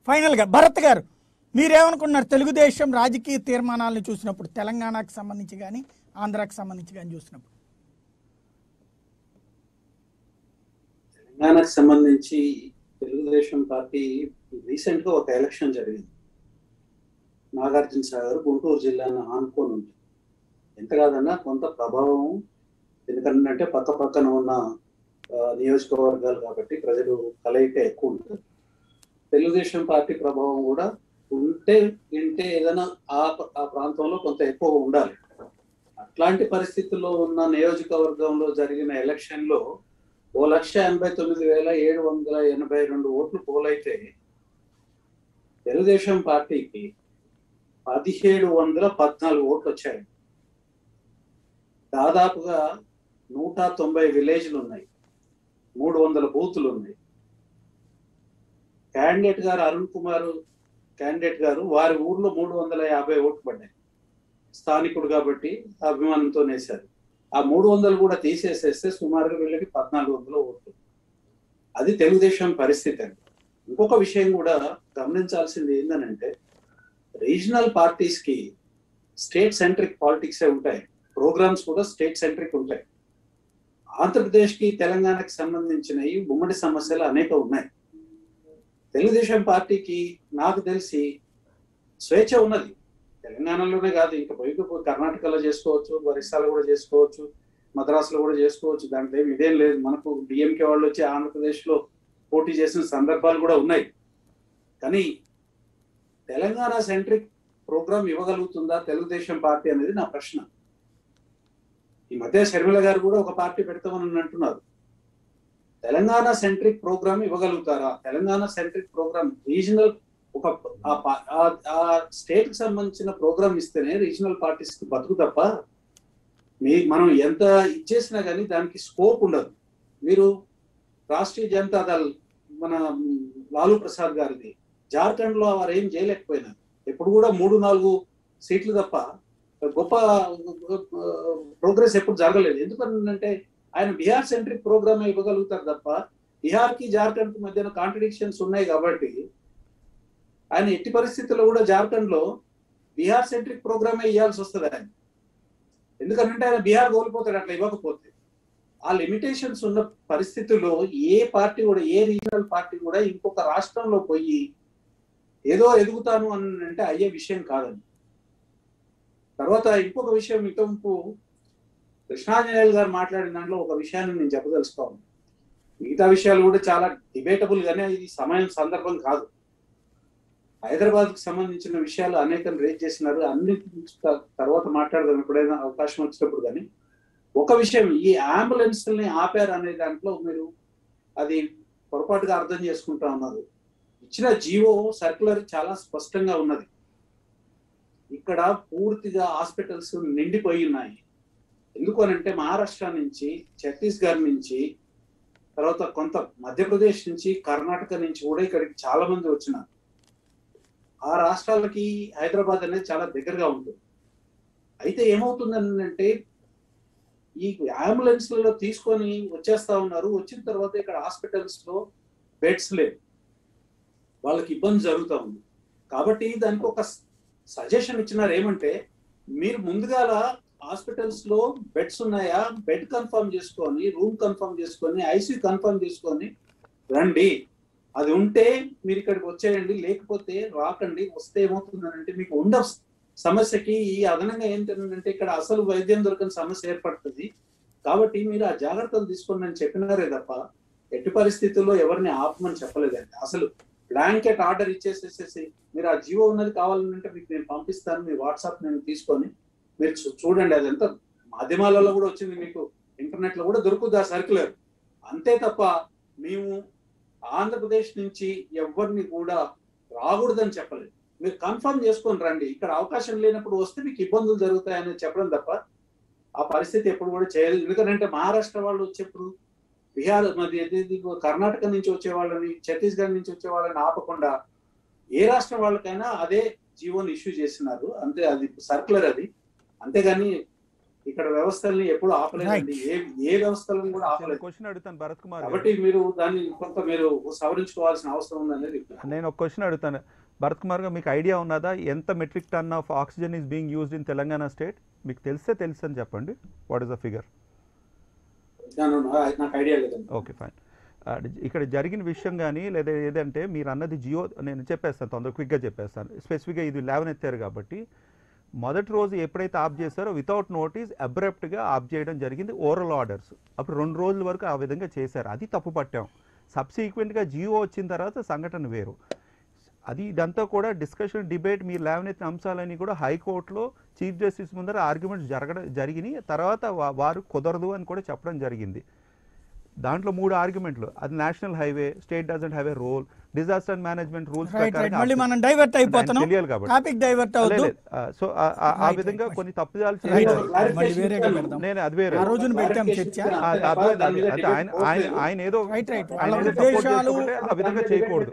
ఫైనల్గా భరత్ గారు మీరేమనుకున్నారు? తెలుగుదేశం రాజకీయ తీర్మానాలను చూసినప్పుడు తెలంగాణకు సంబంధించి కానీ ఆంధ్రాకి సంబంధించి కానీ చూసినప్పుడు తెలంగాణకు సంబంధించి తెలుగుదేశం పార్టీ రీసెంట్ గా ఒక ఎలక్షన్ జరిగింది. నాగార్జున సాగర్ గుంటూరు జిల్లాను ఆనుకొని ఉంది. ఎంత కాదన్నా కొంత ప్రభావం, ఎందుకంటే పక్క పక్కన ఉన్న నియోజకవర్గాలు కాబట్టి ప్రజలు కలయిక ఎక్కువ ఉంటుంది. తెలుగుదేశం పార్టీ ప్రభావం కూడా ఉంటే ఏదైనా ఆ ప్రాంతంలో కొంత ఎక్కువ ఉండాలి. అట్లాంటి పరిస్థితుల్లో ఉన్న నియోజకవర్గంలో జరిగిన ఎలక్షన్ లో 1,89,782 ఓట్లు పోలైతే తెలుగుదేశం పార్టీకి 1,714 ఓట్లు వచ్చాయి. దాదాపుగా 190 విలేజ్లు ఉన్నాయి, 300 బూతులు ఉన్నాయి. క్యాండిడేట్ గారు అరుణ్ కుమార్ క్యాండిడేట్ గారు వారి ఊర్లో 350 ఓట్లు పడ్డాయి. స్థానికుడు కాబట్టి అభిమానంతో వేశారు. ఆ 300 కూడా తీసేసేస్తే సుమారుగా వీళ్ళకి 1,400 ఓట్లు. అది తెలుగుదేశం పరిస్థితి అండి. ఇంకొక విషయం కూడా గమనించాల్సింది ఏంటంటే, రీజనల్ పార్టీస్ కి స్టేట్ సెంట్రిక్ పాలిటిక్సే ఉంటాయి, ప్రోగ్రామ్స్ కూడా స్టేట్ సెంట్రిక్ ఉంటాయి. ఆంధ్రప్రదేశ్ కి తెలంగాణకి సంబంధించినవి ఉమ్మడి సమస్యలు అనేక ఉన్నాయి. తెలుగుదేశం పార్టీకి నాకు తెలిసి స్వేచ్ఛ ఉన్నది. తెలంగాణలోనే కాదు, ఇంకా బయట కర్ణాటకలో చేసుకోవచ్చు, ఒరిస్సాలో కూడా చేసుకోవచ్చు, మద్రాసులో కూడా చేసుకోవచ్చు. దాంట్లో ఇదేం లేదు. మనకు డిఎంకే వాళ్ళు వచ్చి ఆంధ్రప్రదేశ్ లో పోటీ చేసిన సందర్భాలు కూడా ఉన్నాయి. కానీ తెలంగాణ సెంట్రిక్ ప్రోగ్రామ్ ఇవ్వగలుగుతుందా తెలుగుదేశం పార్టీ అనేది నా ప్రశ్న. ఈ మధ్య షర్మిల గారు కూడా ఒక పార్టీ పెడతామని అంటున్నారు. తెలంగాణ సెంట్రిక్ ప్రోగ్రామ్ ఇవ్వగలుగుతారా? తెలంగాణ సెంట్రిక్ ప్రోగ్రామ్ రీజనల్ ఒక ఆ స్టేట్ కి సంబంధించిన ప్రోగ్రామ్ ఇస్తేనే రీజనల్ పార్టీస్ కి బతుకు తప్ప మనం ఎంత ఇచ్చేసినా కానీ దానికి స్కోప్ ఉండదు. మీరు రాష్ట్రీయ జనతా దళ్ మన లాలూ ప్రసాద్ గారిది జార్ఖండ్ లో వారు ఏం చేయలేకపోయినారు. ఎప్పుడు కూడా 3-4 సీట్లు తప్ప గొప్ప ప్రోగ్రెస్ ఎప్పుడు జరగలేదు. ఎందుకంటే ఆయన బీహార్ సెంట్రిక్ ప్రోగ్రామ్ ఇవ్వగలుగుతారు తప్ప బీహార్ కి జార్ఖండ్ కి మధ్యన కాంట్రడిక్షన్స్ ఉన్నాయి కాబట్టి ఆయన ఎట్టి పరిస్థితుల్లో కూడా జార్ఖండ్ లో బీహార్ సెంట్రిక్ ప్రోగ్రామే ఇవ్వాల్సి వస్తుంది ఆయన. ఎందుకంటే ఆయన బీహార్ కోల్పోతాడు అట్లా ఇవ్వకపోతే. ఆ లిమిటేషన్స్ ఉన్న పరిస్థితుల్లో ఏ పార్టీ కూడా, ఏ రీజనల్ పార్టీ కూడా ఇంకొక రాష్ట్రంలో పోయి ఏదో ఎదుగుతాను అని అంటే అయ్యే విషయం కాదని. తర్వాత ఇంకొక విషయం, ఇంతకు కృష్ణాంజనేయులు గారు మాట్లాడిన దాంట్లో ఒక విషయాన్ని నేను చెప్పదలుచుకోను. మిగతా విషయాలు కూడా చాలా డిబేటబుల్ గానే, ఇది సమయం సందర్భం కాదు. హైదరాబాద్ కు సంబంధించిన విషయాలు అనేకం రేజ్ చేసినారు. అన్ని తర్వాత మాట్లాడదాం ఎప్పుడైనా అవకాశం వచ్చినప్పుడు. కానీ ఒక విషయం, ఈ అంబులెన్స్ ని ఆపారు అనే దాంట్లో మీరు అది పొరపాటుగా అర్థం చేసుకుంటా ఉన్నారు. ఇచ్చిన జీవో సర్క్యులర్ చాలా స్పష్టంగా ఉన్నది. ఇక్కడ పూర్తిగా హాస్పిటల్స్ నిండిపోయి ఉన్నాయి. ఎందుకు అనంటే మహారాష్ట్ర నుంచి, ఛత్తీస్గఢ్ నుంచి, తర్వాత కొంత మధ్యప్రదేశ్ నుంచి, కర్ణాటక నుంచి కూడా ఇక్కడికి చాలా మంది వచ్చినారు. ఆ రాష్ట్రాలకి హైదరాబాద్ అనేది చాలా దగ్గరగా ఉంటుంది. అయితే ఏమవుతుందని అంటే, ఈ అంబులెన్స్లలో తీసుకొని వచ్చేస్తా ఉన్నారు. వచ్చిన తర్వాత ఇక్కడ హాస్పిటల్స్ లో బెడ్స్ లేవు, వాళ్ళకి ఇబ్బంది జరుగుతూ ఉంది. కాబట్టి దానికి ఒక సజెషన్ ఇచ్చినారు. ఏమంటే, మీరు ముందుగాల హాస్పిటల్స్ లో బెడ్స్ ఉన్నాయా, బెడ్ కన్ఫర్మ్ చేసుకొని, రూమ్ కన్ఫర్మ్ చేసుకొని, ఐసీయూ కన్ఫర్మ్ చేసుకొని రండి. అది ఉంటే మీరు ఇక్కడికి వచ్చేయండి, లేకపోతే రాకండి. వస్తే ఏమవుతుందంటే మీకు ఉన్న సమస్యకి ఈ అదనంగా ఏంటంటే ఇక్కడ అసలు వైద్యం దొరకని సమస్య ఏర్పడుతుంది. కాబట్టి మీరు ఆ జాగ్రత్తలు తీసుకోండి అని చెప్పినారే తప్ప ఎట్టి పరిస్థితుల్లో ఎవరిని ఆపమని చెప్పలేదండి. అసలు బ్లాంకెట్ ఆర్డర్ ఇచ్చేసేసేసి మీరు ఆ జీవో ఉన్నది కావాలంటే మీకు నేను పంపిస్తాను, మీ వాట్సాప్ నేను తీసుకొని మీరు చూడండి. అదంతా మాధ్యమాలలో కూడా వచ్చింది, మీకు ఇంటర్నెట్ లో కూడా దొరుకుతుంది ఆ సర్క్యులర్. అంతే తప్ప మేము ఆంధ్రప్రదేశ్ నుంచి ఎవరిని కూడా రాకూడదని చెప్పలేదు. మీరు కన్ఫర్మ్ చేసుకొని రండి, ఇక్కడ అవకాశం లేనప్పుడు వస్తే మీకు ఇబ్బందులు జరుగుతాయని చెప్పడం తప్ప ఆ పరిస్థితి ఎప్పుడు కూడా చేయలేదు. ఎందుకంటే మహారాష్ట్ర వాళ్ళు వచ్చేప్పుడు బీహార్ కర్ణాటక నుంచి వచ్చే వాళ్ళని, ఛత్తీస్గఢ్ నుంచి వచ్చే వాళ్ళని ఆపకుండా ఏ రాష్ట్రం వాళ్ళకైనా అదే జీవోని ఇష్యూ చేసినారు. అంతే, అది సర్క్యులర్ అది. అంతేగాని ఇక్కడ వ్యవస్థల్ని ఎప్పుడు ఆపలేదండి, ఏ వ్యవస్థలను కూడా ఆపలేదు. క్వశ్చన్ అడుగుతాను భరత్ కుమార్ కాబట్టి మీరు దాన్ని కొంత మీరు సవరించుకోవాల్సిన అవసరం ఉందనేది. నేను ఒక క్వశ్చన్ అడుగుతాను భరత్ కుమార్ గారు, మీకు ఐడియా ఉన్నదా ఎంత metric ton of oxygen is being used in Telangana state? మీకు తెలుసు అని చెప్పండి. What is the figure? నాకు ఐడియా లేదండి. Okay fine. ఇక్కడ జరిగిన విషయం కానీ లేదా ఏదంటే మీరు అన్నది జియో, నేను చెప్పేస్తాను తొందరగా క్విక్గా చెప్పేస్తాను. స్పెసిఫిక్గా ఇది లేవనెత్తారు కాబట్టి మొదటి రోజు ఎప్పుడైతే ఆఫ్ చేశారో వితౌట్ నోటీస్ అబ్రప్ట్గా ఆఫ్ చేయడం జరిగింది, ఓరల్ ఆర్డర్స్. అప్పుడు 2 రోజుల వరకు ఆ విధంగా చేశారు, అది తప్పు పట్టాం. సబ్సిక్వెంట్గా జియో వచ్చిన తర్వాత సంఘటన వేరు. అది ఇదంతా కూడా డిస్కషన్ డిబేట్ మీరు లేవనెత్తిన అంశాలన్నీ కూడా హైకోర్టులో చీఫ్ జస్టిస్ ముందర ఆర్గ్యుమెంట్స్ జరిగినాయి. తర్వాత వారు కుదరదు అని కూడా చెప్పడం జరిగింది. దాంట్లో 3 ఆర్గ్యుమెంట్లు, అది national highway, state doesn't have a role, disaster management rules మళ్ళీ మనం డైవర్ట్ అయిపోతున్నాం, తెలియాలి కాబట్టి టాపిక్ డైవర్ట్ అవుతుంది. సో ఆ విధంగా కొన్ని తప్పుదాలు నేను అది వేరే ఆయన ఏదో ఆ విధంగా చేయకూడదు,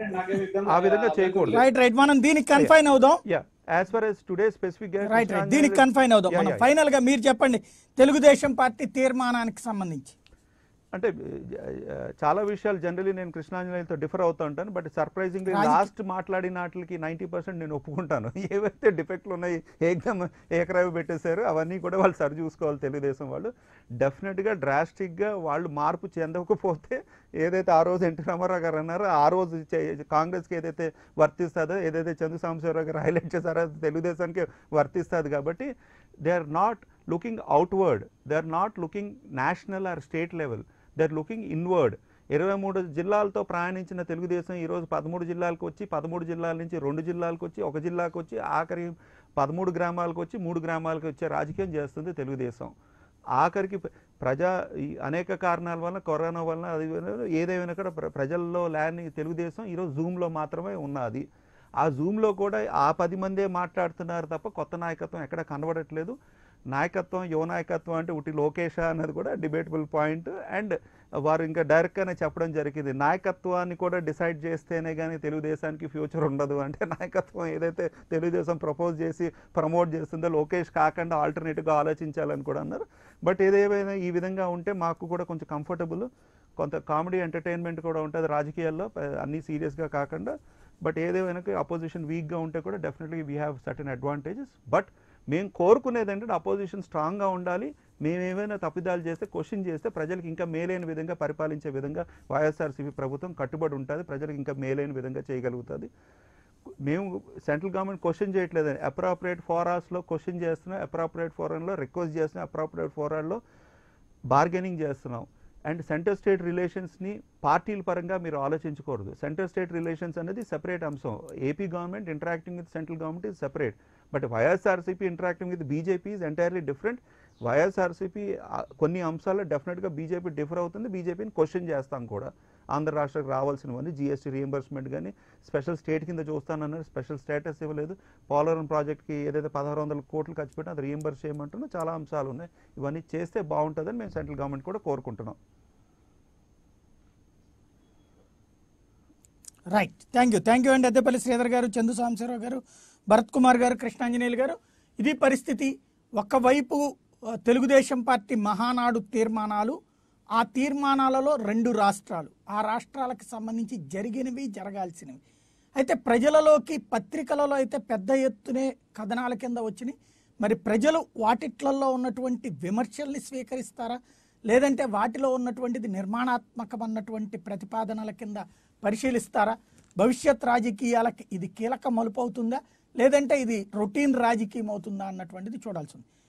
రైట్ రైట్ మనం దీనికి కన్ఫైన్ అవుదాం. As far as today specific right right దీనికి కన్ఫైన్ అవుదాం. మనం ఫైనల్ గా మీరు చెప్పండి తెలుగుదేశం పార్టీ తీర్మానానికి సంబంధించి. అంటే చాలా విషయాలు జనరలీ నేను కృష్ణాంజనేయులతో డిఫర్ అవుతూ ఉంటాను, బట్ సర్ప్రైజింగ్లీ లాస్ట్ మాట్లాడిన వాటికి 90% నేను ఒప్పుకుంటాను. ఏవైతే డిఫెక్ట్లు ఉన్నాయి ఏకరావి పెట్టేశారు అవన్నీ కూడా వాళ్ళు సరి చూసుకోవాలి తెలుగుదేశం వాళ్ళు. డెఫినెట్గా డ్రాస్టిక్గా వాళ్ళు మార్పు చెందకపోతే ఏదైతే ఆ రోజు ఎన్టీ రామారావు గారు అన్నారో ఆ రోజు కాంగ్రెస్కి ఏదైతే వర్తిస్తుందో, ఏదైతే చంద్ర సాంబశివరావు గారు హైలైట్ చేశారో తెలుగుదేశానికి వర్తిస్తుంది. కాబట్టి they are not looking outward, they are not looking national or state level, they are looking inward. 23 జిల్లాలతో ప్రయాణించిన తెలుగుదేశం ఈరోజు 13 జిల్లాలకు వచ్చి, 13 జిల్లాల నుంచి 2 జిల్లాలకు వచ్చి, 1 జిల్లాకు వచ్చి, ఆఖరి 13 గ్రామాలకు వచ్చి 3 గ్రామాలకు వచ్చే రాజకీయం చేస్తుంది తెలుగుదేశం. ఆఖరికి అనేక కారణాల వలన, కరోనా వలన, అది ఏదేమైనా కూడా ప్రజల్లో లేని తెలుగుదేశం ఈరోజు జూమ్లో మాత్రమే ఉన్నది. ఆ జూమ్లో కూడా ఆ 10 మందే మాట్లాడుతున్నారు తప్ప కొత్త నాయకత్వం ఎక్కడ కనబడట్లేదు. నాయకత్వం, యువ నాయకత్వం అంటే ఉట్టి లోకేష్ అన్నది కూడా డిబేటబుల్ పాయింట్. అండ్ వారు ఇంకా డైరెక్ట్గానే చెప్పడం జరిగింది, నాయకత్వాన్ని కూడా డిసైడ్ చేస్తేనే కానీ తెలుగుదేశానికి ఫ్యూచర్ ఉండదు. అంటే నాయకత్వం ఏదైతే తెలుగుదేశం ప్రపోజ్ చేసి ప్రమోట్ చేస్తుందో లోకేష్ కాకుండా ఆల్టర్నేటివ్గా ఆలోచించాలని కూడా అన్నారు. బట్ ఏదేమైనా ఈ విధంగా ఉంటే మాకు కూడా కొంచెం కంఫర్టబుల్, కొంత కామెడీ ఎంటర్టైన్మెంట్ కూడా ఉంటుంది రాజకీయాల్లో, అన్నీ సీరియస్గా కాకుండా. బట్ ఏదేమైనా అపోజిషన్ వీక్గా ఉంటే కూడా definitely we have certain advantages. But మేము కోరుకునేది ఏంటంటే అపోజిషన్ స్ట్రాంగ్గా ఉండాలి. మేమేమైనా తప్పిదాలు చేస్తే క్వశ్చన్ చేస్తే ప్రజలకు ఇంకా మేలైన విధంగా పరిపాలించే విధంగా వైఎస్ఆర్సీపీ ప్రభుత్వం కట్టుబడి ఉంటుంది, ప్రజలకు ఇంకా మేలైన విధంగా చేయగలుగుతుంది. మేము సెంట్రల్ గవర్నమెంట్ క్వశ్చన్ చేయట్లేదని, అప్రాప్రియేట్ ఫోరాస్లో క్వశ్చన్ చేస్తున్నాం, అప్రాప్రియేట్ ఫోరంలో రిక్వెస్ట్ చేస్తున్నాం, అప్రాప్రియేట్ ఫోరాల్లో బార్గెనింగ్ చేస్తున్నాం. అండ్ సెంటర్ స్టేట్ రిలేషన్స్ని పార్టీల పరంగా మీరు ఆలోచించకూడదు. సెంటర్ స్టేట్ రిలేషన్స్ అనేది సెపరేట్ అంశం. AP government interacting with central government is separate, but YSRCP interacting with BJP is entirely different. YSRCP కొన్ని అంశాల్లో డెఫినెట్గా బీజేపీ డిఫర్ అవుతుంది, బీజేపీని క్వశ్చన్ చేస్తాం కూడా. ఆంధ్ర రాష్ట్రానికి రావాల్సినవన్నీ జీఎస్టీ రీఎంబర్స్మెంట్ కానీ స్పెషల్ స్టేట్ కింద చూస్తానన్నారు, స్పెషల్ స్టేటస్ ఇవ్వలేదు. పోలవరం ప్రాజెక్ట్కి ఏదైతే 1600 కోట్లు ఖర్చు పెట్టినా అది రీఎంబర్స్ చేయమంటున్నా, చాలా అంశాలు ఉన్నాయి. ఇవన్నీ చేస్తే బాగుంటుందని మేము సెంట్రల్ గవర్నమెంట్ కూడా కోరుకుంటున్నాం. రైట్, థ్యాంక్ యూ అండి. అద్దెపల్లి శ్రీధర్ గారు, చందు సాంబశివరావు గారు, భరత్ కుమార్ గారు, కృష్ణాంజనేయులు గారు. ఇది పరిస్థితి. ఒక్కవైపు తెలుగుదేశం పార్టీ మహానాడు తీర్మానాలు, ఆ తీర్మానాలలో 2 రాష్ట్రాలు, ఆ రాష్ట్రాలకు సంబంధించి జరిగినవి, జరగాల్సినవి. అయితే ప్రజలలోకి పత్రికలలో అయితే పెద్ద ఎత్తునే కథనాల కింద వచ్చినాయి. మరి ప్రజలు వాటిట్లలో ఉన్నటువంటి విమర్శల్ని స్వీకరిస్తారా, లేదంటే వాటిలో ఉన్నటువంటిది నిర్మాణాత్మకమన్నటువంటి ప్రతిపాదనల కింద పరిశీలిస్తారా? భవిష్యత్ రాజకీయాలకు ఇది కీలక మలుపు అవుతుందా, లేదంటే ఇది రొటీన్ రాజకీయం అవుతుందా అన్నటువంటిది చూడాల్సి ఉంది.